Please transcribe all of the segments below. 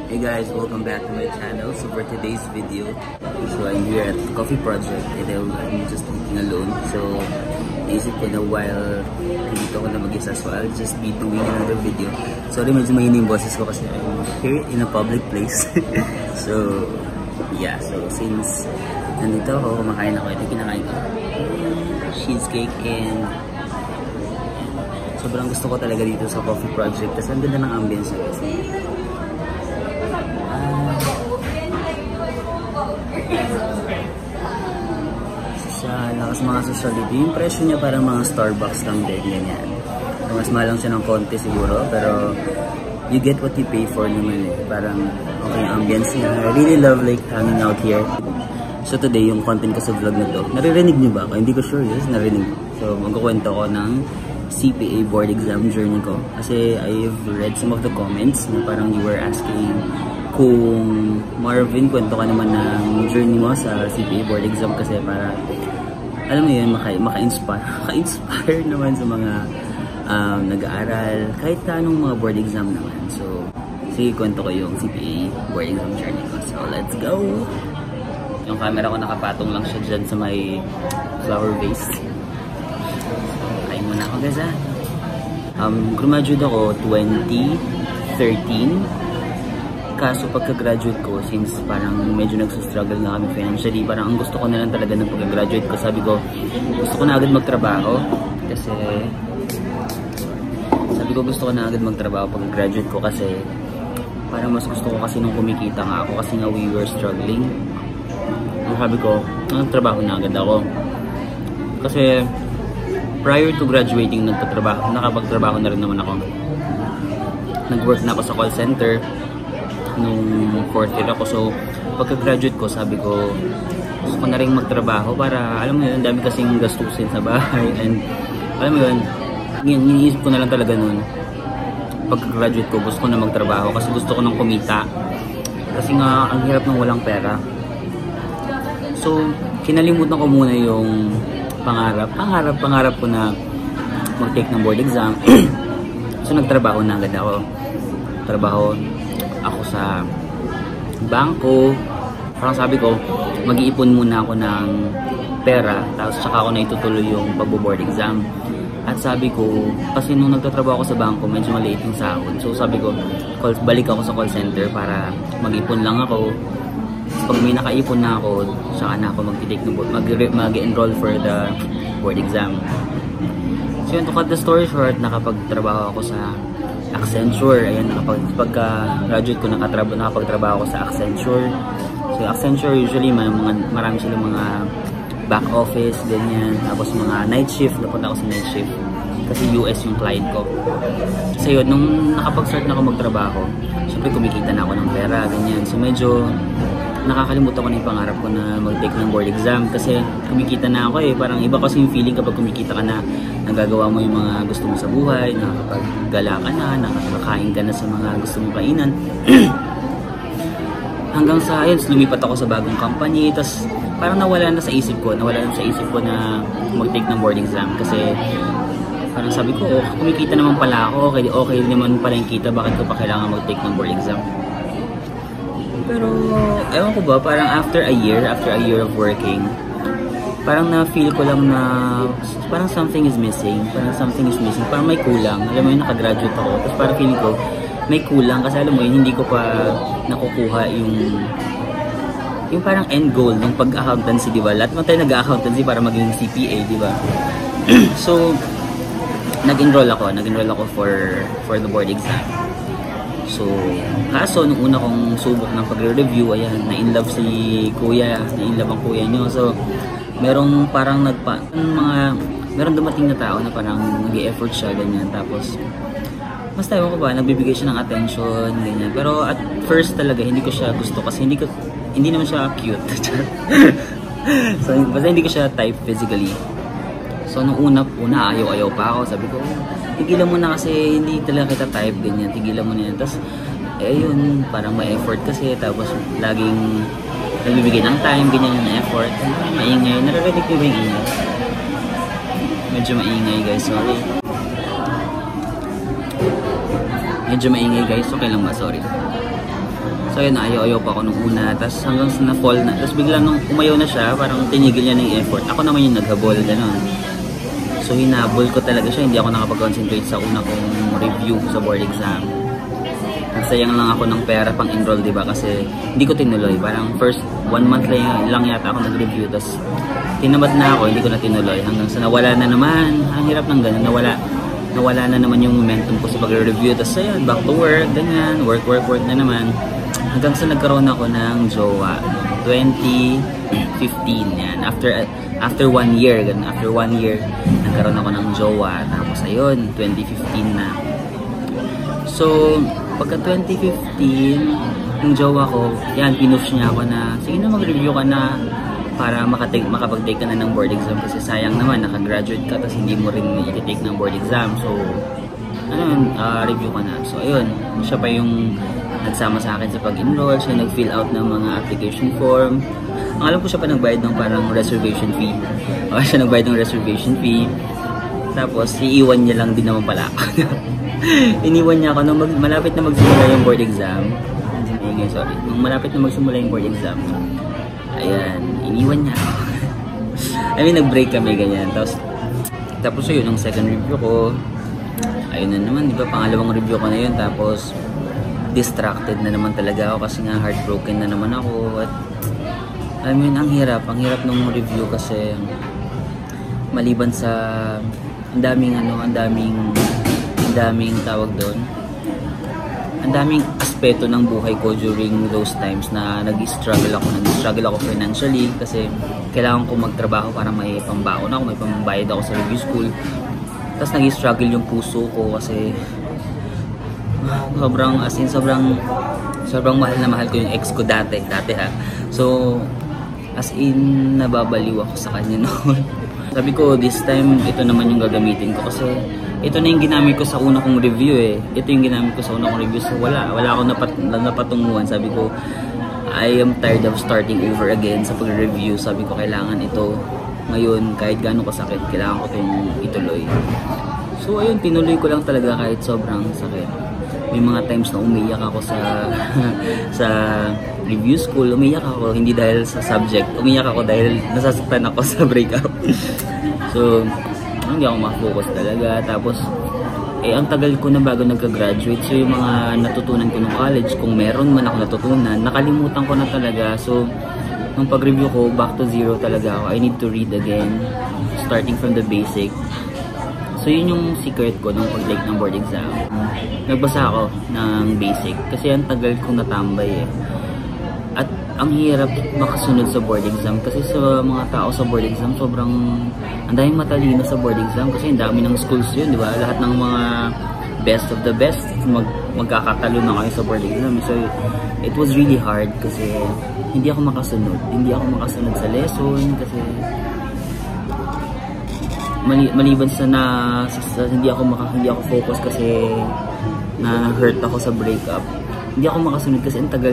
Hey guys, welcome back to my channel. So for today's video, so I'm here at Coffee Project and I'm just eating alone. So naisip ko na while dito ko na mag-isa, so I'll just be doing another video. Sorry, medyo mahina yung boses ko kasi I'm here in a public place. So yeah, so since nandito ako, kumakain ako, ito kinakain ko cheesecake and sobrang gusto ko talaga dito sa Coffee Project kasi ang ganda ng ambience niya kasi lakas mga sociality. Yung presyo niya parang mga Starbucks lang din, ganyan. Mas mahal lang siya ng konti siguro, pero you get what you pay for naman eh. Parang okay yung ambience niya. I really love like hanging out here. So today, yung content ko sa vlog na to, naririnig niyo ba ako? Hindi ko sure, yes, narinig. So magkukwento ko ng CPA board exam journey ko. Kasi I've read some of the comments na parang you were asking kung Marvin, kwento ka naman ng journey mo sa CPA board exam kasi para alam mo yun, maka-inspire naman sa mga nag-aaral, kahit anong mga board exam naman. So, sige, kwento ko yung CPA board exam journey ko. So, let's go! Yung camera ko nakapatong lang siya dyan sa may flower vase. Kain muna ako guys ha. Graduate ako 2013. Kaso pagka-graduate ko, since parang medyo nagsustruggle na kami financially, parang ang gusto ko na lang talaga ng pagka-graduate ko, sabi ko, gusto ko na agad magtrabaho. Kasi, sabi ko gusto ko na agad magtrabaho pagka-graduate ko kasi, parang mas gusto ko kasi nung kumikita nga ako kasi nga we were struggling. Sabi ko, nagtrabaho na agad ako. Kasi, prior to graduating, nakapagtrabaho na rin naman ako. Nag-work na ako sa call center nung 4th year ako. So, pagka-graduate ko, sabi ko, gusto ko na rin magtrabaho para, alam mo yun, dami kasing gastusin sa bahay. And, alam mo yun, iniisip ko na lang talaga nun. Pagka-graduate ko, gusto ko na magtrabaho kasi gusto ko nang kumita. Kasi nga, ang hirap ng walang pera. So, kinalimutan ko muna yung pangarap ko na mag-take ng board exam. So, nagtrabaho na agad ako. Trabaho ako sa bangko. Parang sabi ko, mag-iipon muna ako ng pera, tapos saka ako na itutuloy yung pagbo-board exam. At sabi ko, kasi nung nagtatrabaho ako sa bangko, medyo maliit yung sahod. So sabi ko, balik ako sa call center para mag-ipon lang ako. Pag may nakaipon na ako, saka na ako mag-enroll for the board exam. So yun, to cut the story short, nakapagtrabaho ako sa Accenture. Ayan, pagka-graduate ko, nakapagtrabaho ako sa Accenture. So, Accenture, usually, marami silang mga back office, ganyan. Tapos, mga night shift. Napunta ako sa night shift. Kasi US yung client ko. So, yun, nung nakapag-start na ako magtrabaho, syempre, kumikita na ako ng pera, ganyan. So, medyo nakakalimutan ko na yung pangarap ko na mag-take ng board exam. Kasi, kumikita na ako eh. Parang iba kasi yung feeling kapag kumikita ka na, nagagawa mo yung mga gusto mo sa buhay, nakakapaggala ka na, nakakakain ka na sa mga gusto mong kainan. Hanggang sa, ayun, lumipat ako sa bagong company, tapos parang nawala na sa isip ko na mag-take ng board exam. Kasi parang sabi ko, oh, kumikita naman pala ako, okay naman pala yung kita, bakit ko pa kailangan mag-take ng board exam? Pero, ewan ko ba, parang after a year of working, parang na-feel ko lang na parang something is missing. Parang may kulang. Alam mo yun, nakagraduate ako. Tapos parang feeling ko, may kulang. Kasi alam mo yun, hindi ko pa nakukuha yung parang end goal ng pag-accountancy, di ba? Lahat naman tayo nag-accountancy para maging CPA, di ba? So, nag-enroll ako for the board exam. So, kaso, nung una kong subok ng pag-review, ayan, na-inlove ang kuya nyo. So, merong parang meron dumating na tao na parang nag-e-effort siya, ganyan. Tapos, mas tayo ko ba, nagbibigay siya ng attention, ganyan. Pero at first talaga, hindi ko siya gusto kasi hindi naman siya cute. So, basta hindi ko siya type physically. So, nung una ayaw pa ako. Sabi ko, tigilan mo na kasi hindi talaga kita type, ganyan. Tigilan mo na yan. Tapos, yun, parang ma-effort kasi. Tapos, laging nagbibigay ng time, ganyan yung effort. Maingay. Naririnig ko ba yung ingay? Medyo maingay guys, sorry. Medyo maingay guys, okay lang ba? Sorry. So yun, ayaw-ayaw pa ako nung una. Tapos hanggang sa na-fall na. Tapos biglang nung umayaw na siya, parang tinigil niya ng effort. Ako naman yung naghabol, gano'n. So hinabol ko talaga siya. Hindi ako nakapag-concentrate sa una kong review sa board exam. Nagsayang lang ako ng pera pang enroll, diba? Kasi hindi ko tinuloy. Parang first 1 month lang yata ako nag-review. Tapos tinamad na ako, hindi ko na tinuloy. Hanggang sa nawala na naman. Ang hirap ng gano'n, nawala na naman yung momentum ko sa pag-review. Tapos ayun, back to work, ganyan. Work na naman. Hanggang sa nagkaroon ako ng jowa. 2015 yan. After 1 year, ganun. After 1 year, nagkaroon ako ng jowa. Tapos ayun, 2015 na. So, pagka 2015, yung jowa ko, yan, pinush niya ako na, sige na mag-review ka na para makapag-take ka na ng board exam. Kasi sayang naman, nakagraduate ka, tapos hindi mo rin i-take ng board exam. So, review ka na. So, ayun, siya pa yung nagsama sa akin sa pag-enroll. Siya nag-fill out ng mga application form. Ang alam ko siya pa nagbayad ng parang reservation fee. Siya nagbayad ng reservation fee. Tapos, iiwan niya lang din naman pala ako. Iniwan niya ako nung malapit na magsimula yung board exam. Sorry. Nung malapit na magsimula yung board exam. Ayan, iniwan niya ako. I mean, nag-break kami ganyan. Tapos yun, yung second review ko, ayun na naman, di ba, pangalawang review ko na yun. Tapos, distracted na naman talaga ako kasi nga heartbroken na naman ako. At I mean, ang hirap nung review kasi maliban sa ang daming tawag doon. Ang daming aspeto ng buhay ko during those times na nag-struggle ako financially kasi kailangan ko magtrabaho para may pambaon ako, may pambayad ako sa review school. Tapos nag-struggle yung puso ko kasi sobrang mahal ko yung ex ko dati ha. So as in nababaliw ako sa kanya noon. Sabi ko this time ito naman yung gagamitin ko kasi ito na yung ginamit ko sa una kong review eh. Ito yung ginamit ko sa una kong review. So wala akong napatunguhan. Sabi ko I am tired of starting over again sa pag-review. Sabi ko kailangan ito ngayon kahit gaano kasakit kailangan ko itong ituloy. So ayun, tinuloy ko lang talaga kahit sobrang sakit. May mga times na umiyak ako sa review school. Umiyak ako hindi dahil sa subject. Umiyak ako dahil nasasaktan ako sa breakup. So, hindi ako ma-focus talaga. Tapos, ang tagal ko na bago nagka-graduate. So, yung mga natutunan ko ng college, kung meron man ako natutunan, nakalimutan ko na talaga. So, nung pag-review ko, back to zero talaga ako. I need to read again, starting from the basic. So yun yung secret ko nung pag-take ng board exam. Nagbasa ako ng basic kasi ang tagal kong natambay eh. At ang hirap makasunod sa board exam kasi sa mga tao sa board exam sobrang ang daming matalino sa board exam kasi ang dami ng schools yun, di ba? Lahat ng mga best of the best magkakatalo na kayo sa board exam. So it was really hard kasi hindi ako makasunod sa lesson kasi maliban sa hindi ako focus kasi na hurt ako sa breakup. Hindi ako makasunod kasi ang tagal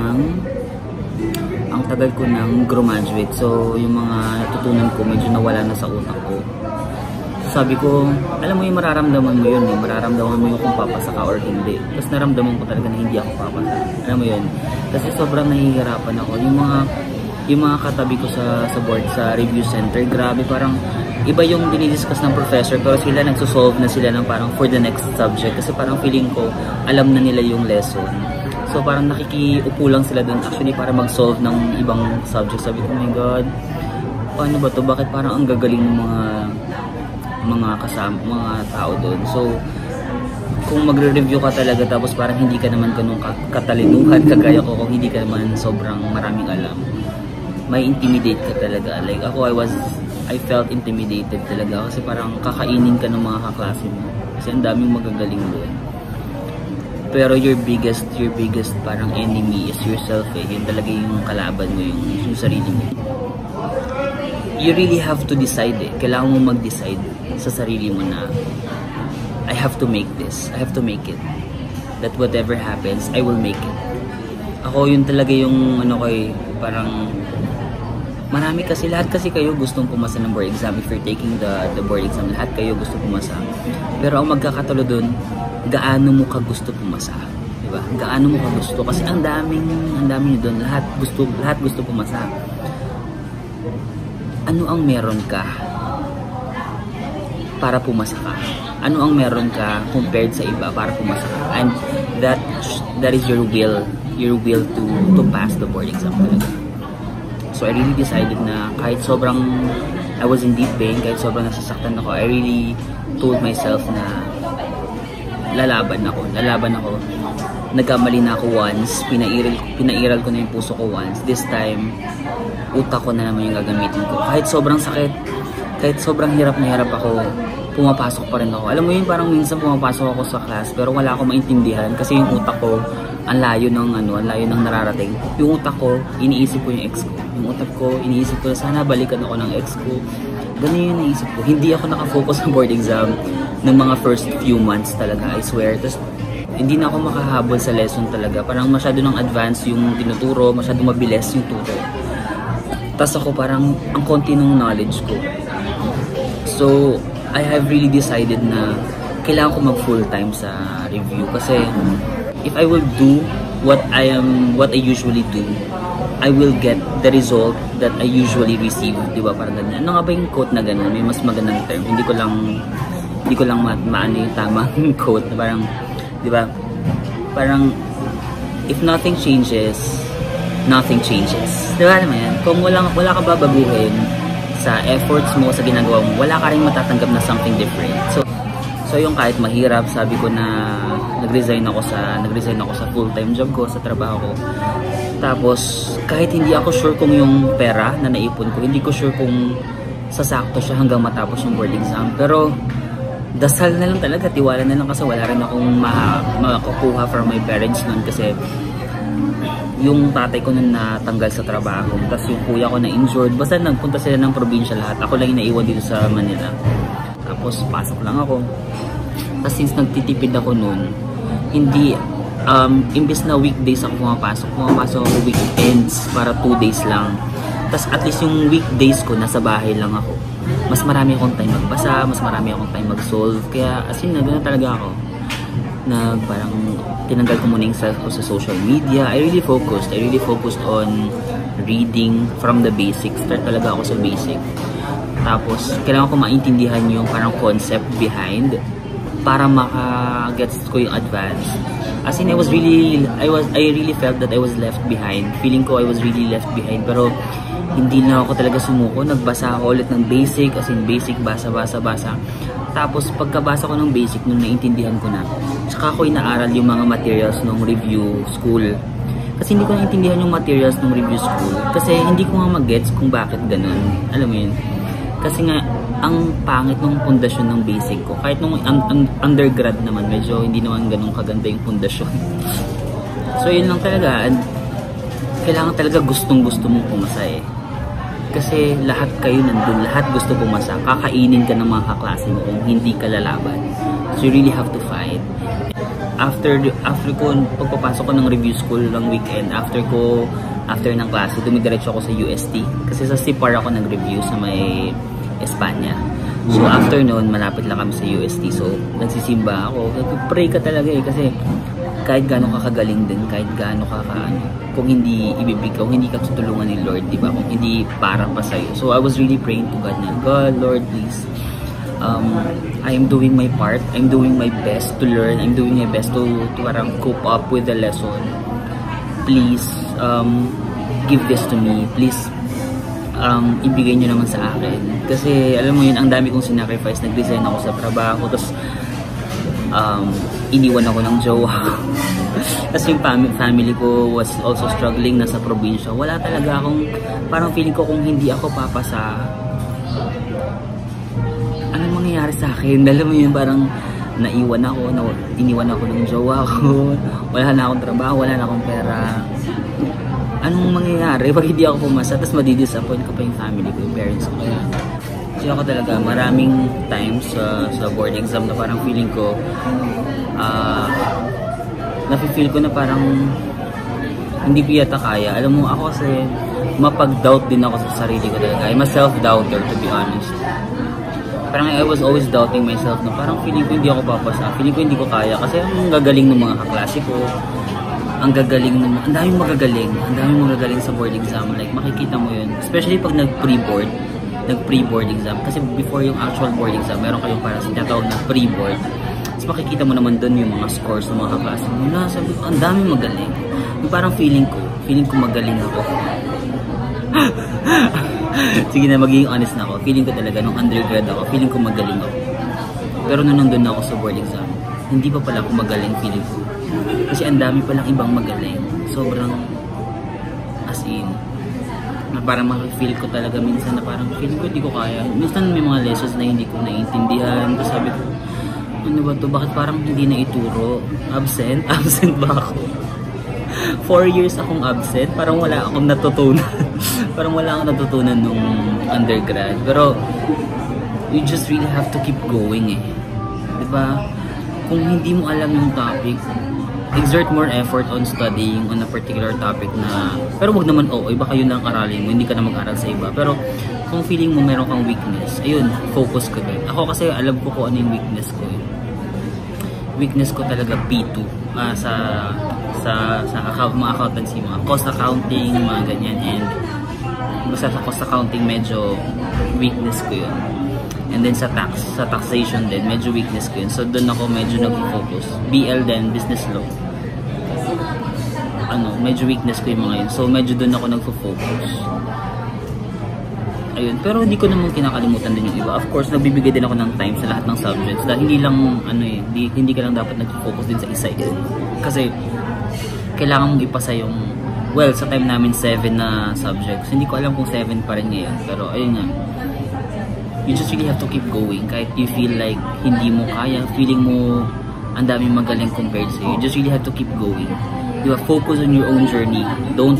ko nang graduate. So yung mga natutunan ko medyo nawala na sa utak ko. So, sabi ko, alam mo yung mararamdaman mo yun eh. Mararamdaman mo yung kung papasa ka or hindi. Tapos naramdaman ko talaga na hindi ako papasa. Alam mo yun. Kasi sobrang nahihirapan ako. Yung mga katabi ko sa board, sa review center, grabe, parang iba yung dinidiscuss ng professor pero sila nagsosolve na sila ng parang for the next subject kasi parang feeling ko alam na nila yung lesson. So parang nakikiupo lang sila doon actually para mag-solve ng ibang subject. Sabi ko, oh my God, paano ba to? Bakit parang ang gagaling ng mga tao doon? So kung magre-review ka talaga tapos parang hindi ka naman ganun katalinuhan kagaya ko, kung hindi ka naman sobrang maraming alam, may intimidate ka talaga. Like ako, I felt intimidated talaga kasi parang kakainin ka ng mga kaklase mo kasi ang daming magagaling doon. Pero your biggest parang enemy is yourself eh. Yun talaga yung kalaban mo, yung sarili mo. You really have to decide eh. Kailangan mo mag-decide sa sarili mo na I have to make this. I have to make it. That whatever happens, I will make it. Ako yun talaga yung ano ko eh, parang marami kasi, lahat kasi kayo gustong pumasa ng board exam. If you're taking the board exam, lahat kayo gusto pumasa. Pero ang magkakatalo dun, gaano mo ka gusto pumasa, diba? ba? Gaano mo ka gusto? Kasi ang daming nyo doon, lahat gusto pumasa. Ano ang meron ka para pumasa ka? Ano ang meron ka compared sa iba para pumasa ka? And that is your will to pass the board exam talaga. So I really decided na kahit sobrang I was in deep pain, kahit sobrang nasasaktan ako, I really told myself na lalaban ako. Nagkamali na ako once, pinairal ko na yung puso ko once. This time, utak ko na naman yung gagamitin ko. Kahit sobrang sakit, kahit sobrang hirap na hirap ako, pumapasok pa rin ako. Alam mo yun, parang minsan pumapasok ako sa class pero wala akong maintindihan kasi yung utak ko, ang layo ng nararating. Yung utak ko, iniisip ko yung ex ko. Yung utak ko, iniisip ko, sana balikan ako ng ex ko. Ganun yung naisip ko. Hindi ako nakafocus sa board exam ng mga first few months talaga, I swear. Tapos, hindi na ako makahabol sa lesson talaga. Parang masyado ng advance yung tinuturo, masyado mabilis yung turo. Tapos ako parang, ang konti ng knowledge ko. So, I have really decided na kailangan ko mag full time sa review. Kasi, if I will do what I usually do, I will get the result that I usually receive, di ba? Parang ganyan. Ano nga ba yung quote na gano'n? May mas magandang term. Hindi ko lang maano yung tamang quote. Parang, di ba? Parang, if nothing changes, nothing changes. Di ba naman yan? Kung wala ka babaguhin sa efforts mo, sa ginagawa mo, wala ka rin matatanggap na something different. So yung kahit mahirap, sabi ko na nag-resign ako sa full-time job ko, sa trabaho ko. Tapos, kahit hindi ako sure kung yung pera na naipon ko, hindi ko sure kung sasakto siya hanggang matapos yung board exam. Pero, dasal na lang talaga, tiwala na lang kasi wala rin akong makakuha from my parents nun kasi yung tatay ko nun natanggal sa trabaho. Tapos yung kuya ko na injured. Basta nagpunta sila ng probinsya lahat. Ako lang yung naiwan dito sa Manila. Tapos, pasok lang ako. Tapos, since nagtitipid ako nun, hindi imbes na weekdays ako pumapasok ako weekends para 2 days lang. Tapos at least yung weekdays ko nasa bahay lang ako. Mas marami akong time magbasa, mas marami akong time mag-solve. Kaya as in, nagano talaga ako. Parang tinanggal ko muna yung self ko sa social media. I really focused on reading from the basics. Start talaga ako sa basic. Tapos kailangan ko maintindihan yung parang concept behind para maka-gets ko yung advance. As in, I really felt that I was left behind. Feeling ko I was really left behind. Pero, hindi na ako talaga sumuko. Nagbasa ako ulit ng basic. As in, basic, basa. Tapos, pagkabasa ko ng basic, nung naintindihan ko na, tsaka ako inaaral yung mga materials ng review school. Kasi hindi ko naintindihan yung materials ng review school. Kasi, hindi ko nga mag-gets kung bakit ganun. Alam mo yun? Kasi nga, ang pangit ng pundasyon ng basic ko. Kahit nung undergrad naman, medyo hindi naman ganun kaganda yung pundasyon. So, yun lang talaga. And, kailangan talaga gustong-gusto mong pumasa eh. Kasi lahat kayo nandun, lahat gusto pumasa. Kakainin ka ng mga kaklase mo kung hindi ka lalaban. So, you really have to fight. After ko, pagpapasok ko ng review school ng weekend, after ng klase, dumidiretso ako sa UST. Kasi sa CPAR ako nag-review sa may Espanya. So after noon, malapit lang kami sa UST. So nagsisimba ako. Nag-pray ka talaga eh. Kasi kahit gaano ka kagaling din, kahit gaano ka kung hindi ibibigay, kung hindi ka tutulungan ni Lord, di ba? Kung hindi para pa sa'yo. So I was really praying to God na, God, Lord, please. I am doing my part. I'm doing my best to learn. I'm doing my best to parang cope up with the lesson. Please, give this to me. Please, ibigay nyo naman sa akin. Kasi, alam mo yun, ang dami kong sinacrifice. Nag-resign ako sa trabaho. Tapos, iniwan ako ng jowa. Tapos yung family ko was also struggling, nasa probinsya. Wala talaga akong, parang feeling ko kung hindi ako papasa, anong mangyayari sa akin? Alam mo yun, parang iniwan ako ng jowa ko. Wala na akong trabaho, wala na akong pera. Anong mangyayari pag hindi ako pumasa? Tapos madidisappoint ko pa yung family ko, yung parents ko. Kaya ako talaga, maraming times sa board exam na parang feeling ko, nafe-feel ko na parang hindi ko yata kaya. Alam mo, ako kasi mapag-doubt din ako sa sarili ko talaga. I'm a self-doubter, to be honest. Parang I was always doubting myself na parang feeling ko hindi ako papasa. Feeling ko hindi ko kaya kasi ang gagaling ng mga kaklase ko. ang gagaling mo, ang daming magagaling sa board exam. Like, makikita mo yun. Especially pag nag-pre-board exam. Kasi before yung actual board exam, meron kayong para sinatawag na pre-board. Tapos makikita mo naman doon yung mga scores ng mga kaklase mo. Sabi ko, ang daming magaling. Yung parang feeling ko magaling ako. Sige na, magiging honest na ako. Feeling ko talaga, nung undergrad ako, feeling ko magaling ako. Pero nung nandun na ako sa board exam, hindi pa pala ako magaling, feeling ko. Kasi ang dami palang ibang magaling. Sobrang, as in, na parang makifeel ko talaga minsan na parang feeling ko hindi ko kaya. Minsan may mga lessons na hindi ko naiintindihan. Tapos sabi ko, ano ba to? Bakit parang hindi na ituro? Absent? Absent ba ako? 4 years akong absent. Parang wala akong natutunan. Parang wala akong natutunan nung undergrad. Pero, you just really have to keep going eh. Diba? Kung hindi mo alam yung topic, exert more effort on studying on a particular topic na, pero wag naman baka yun lang aralin mo, hindi ka na mag-aral sa iba. Pero kung feeling mo meron kang weakness, ayun, focus ko din. Ako kasi alam ko kung ano yung weakness ko. Weakness ko talaga P2 sa mga accountancy, mga cost accounting, mga ganyan, and basta sa cost accounting medyo weakness ko yun. And then sa taxation din, medyo weakness ko yun. So doon ako medyo nag-focus. BL din, business law. Medyo weakness ko yung mga yun. So medyo doon ako nag-focus. Ayun, pero hindi ko naman kinakalimutan din yung iba. Of course, nagbibigay din ako ng time sa lahat ng subjects. Dahil hindi lang, hindi ka lang dapat nag-focus din sa isa. Kasi kailangan mong ipasa yung, well, sa time namin 7 na subjects. Hindi ko alam kung 7 pa rin ngayon. Pero ayun nga, you just really have to keep going. Kahit you feel like hindi mo kaya, feeling mo ang daming magaling compared sa you, just really have to keep going. You have focus on your own journey. Don't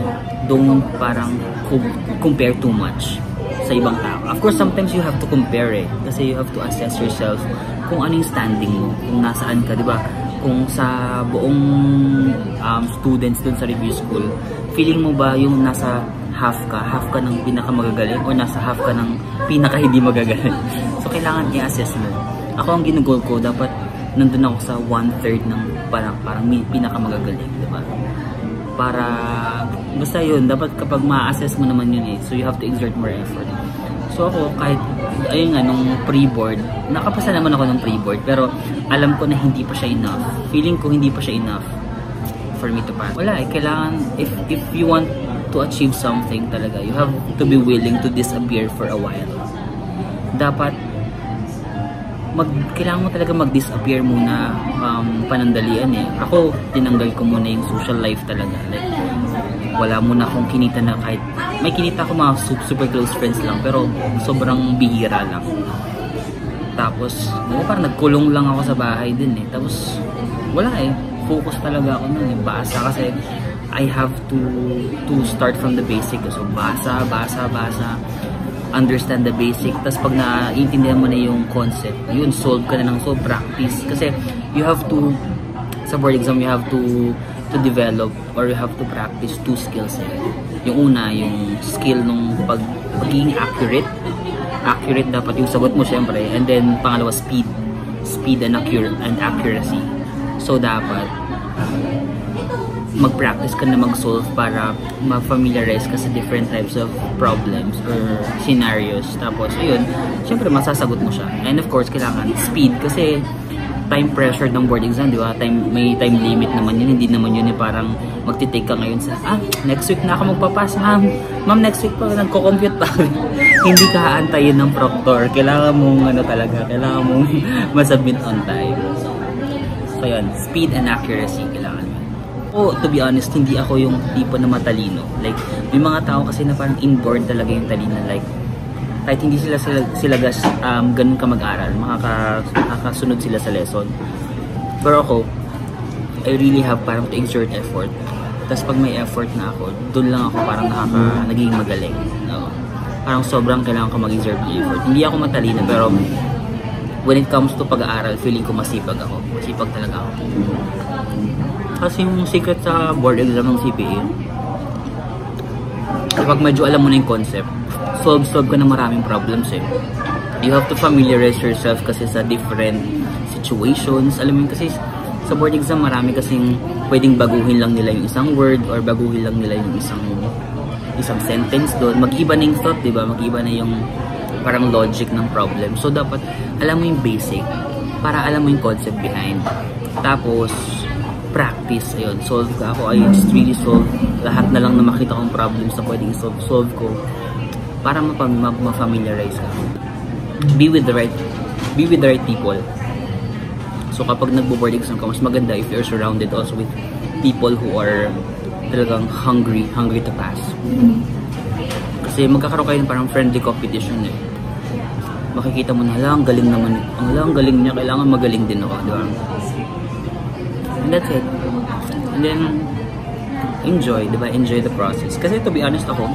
parang compare too much sa ibang tao. Of course, sometimes you have to compare it. Kasi you have to assess yourself kung ano yung standing mo, kung nasaan ka, di ba? Kung sa buong students dun sa review school, feeling mo ba yung nasa half ka ng pinakamagagaling o nasa half ka ng pinaka hindi magagaling? So kailangan i-assess mo. Ako ang ginugol ko, dapat nandun ako sa 1/3 ng parang pinakamagagaling, diba? Para basta yun, dapat kapag ma-assess mo naman yun so you have to exert more effort. So ako, kahit ayun nga, nung pre-board, nakapasa naman ako ng pre-board, pero alam ko na hindi pa siya enough. Feeling ko hindi pa siya enough for me to pass. Wala kailangan, if you want to achieve something talaga, you have to be willing to disappear for a while. Dapat kailangan mo talaga mag-disappear muna, panandalian Ako, tinanggal ko muna yung social life talaga. Like, wala muna akong kinita na kahit, may kinita ako mga super close friends lang, pero sobrang bihira lang. Tapos, parang nagkulong lang ako sa bahay din Tapos, wala focus talaga ako nun basa kasi I have to start from the basic. So, basa, understand the basic. Tapos pag naiintindihan mo na yung concept, yun, solve ka na ng solve, practice. Kasi you have to, sa board exam, you have to develop or you have to practice 2 skills Yung una, yung skill nung pagiging accurate. Accurate dapat yung sagot mo, syempre. And then, pangalawa, speed and accuracy. So, dapat mag-practice ka na mag-solve para ma-familiarize ka sa different types of problems or scenarios. Tapos, ayun, syempre masasagot mo siya. And of course, kailangan speed kasi time pressure ng board exam, di ba? May time limit naman yun. Hindi naman yun parang magtitake ka ngayon sa, next week na ako magpapas, ma'am, next week pa, nagko-compute pa. Hindi ka aantayin ng proctor. Kailangan mong, kailangan mong masubmit on time. So, yun, speed and accuracy, kailangan. To be honest, hindi ako yung tipo na matalino. Like, may mga tao kasi na parang inborn talaga yung talino. Like, kahit hindi sila ganun ka mag-aral, makakasunod sila sa lesson. Pero ako, I really have parang to exert effort. Tapos pag may effort na ako, doon lang ako parang nagiging magaling. Parang sobrang kailangan ko mag-exert ng effort. Hindi ako matalino, pero when it comes to pag-aaral, feeling ko masipag ako. Masipag talaga ako. Kasi yung secret sa board exam ng CPA, kapag medyo alam mo na yung concept, solve ka ng maraming problems You have to familiarize yourself kasi sa different situations. Alam mo yun, kasi sa board exam, marami kasing pwedeng baguhin lang nila yung isang word or baguhin lang nila yung isang sentence doon. Mag-iba na yung thought, diba? Mag-iba na yung parang logic ng problem. So, dapat alam mo yung basic para alam mo yung concept behind. Tapos, practice. Ayun, solve ka ako. I just really solve lahat na lang na makita kong problems na pwedeng solve ko para ma-familiarize ka. Be with the right people. So kapag nagbo-board exam ka, mas maganda if you're surrounded also with people who are talagang hungry to pass. Kasi magkakaroon kayo ng parang friendly competition eh. Makikita mo na lang, galing naman. Ang galing niya, kailangan magaling din ako, di ba? And that's it. And then enjoy, di ba? Enjoy the process. Kasi to be honest ako,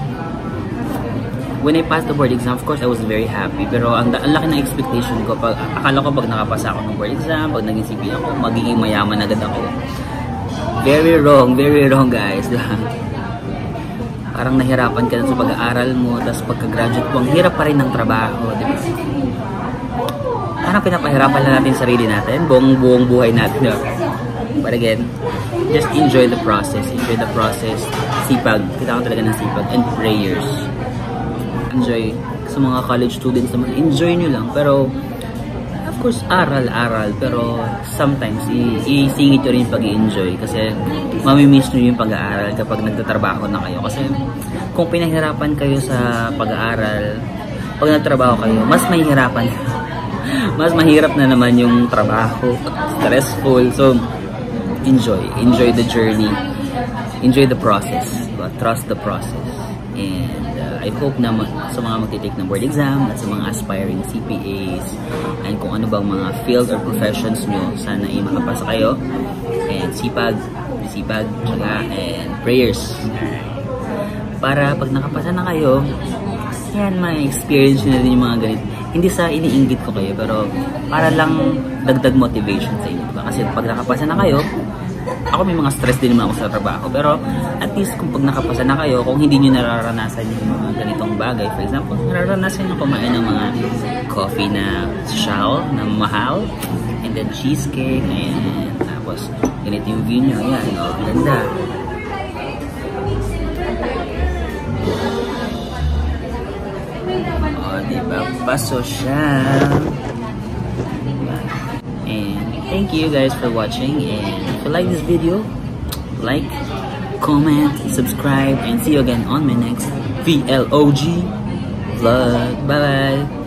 when I passed the board exam, of course, I was very happy. Pero ang laki ng expectation ko. Akala ko pag nakapasa ako ng board exam, pag naging CP ako, magiging mayaman agad ako. Very wrong, guys. Parang nahirapan ka na sa pag-aaral mo, tapos pagka-graduate mo, ang hirap pa rin ng trabaho, di ba? Parang pinapahirapan na natin sarili natin, buong buhay natin, di ba? But again, just enjoy the process. Enjoy the process. Sipag. Kita ko talaga ng sipag. And prayers. Enjoy. Sa mga college students naman, enjoy nyo lang. Pero, of course, aral. Pero, sometimes, isingit nyo rin yung pag-i-enjoy. Kasi, mamimiss nyo yung pag-aaral kapag nagtatrabaho na kayo. Kasi, kung pinahirapan kayo sa pag-aaral, pag nagtrabaho kayo, mas mahihirapan. Mas mahirap na naman yung trabaho. Stressful. So, enjoy the journey, enjoy the process, but trust the process. And I hope na sa mga magtitake ng board exam at sa mga aspiring CPAs and kung ano bang mga field or professions nyo, sana ay makapasa kayo. And sipag, tsaga, and prayers. Para pag nakapasa na kayo, yan, may experience nyo na din yung mga ganito. Hindi sa iniinggit ko kayo, pero para lang dagdag motivation sa inyo. Diba? Kasi pag nakapasa na kayo, ako may mga stress din naman ako sa trabaho. Pero at least kung pag nakapasa na kayo, kung hindi nyo nararanasan yung mga ganitong bagay, for example, nararanasan nyo kumain ng mga coffee na social, na mahal, and then cheesecake, and tapos ganito yung view nyo. Ayan, ganda. Diba? Paso siya. And thank you guys for watching. And if you like this video, like, comment, subscribe, and see you again on my next VLOG vlog. Bye bye.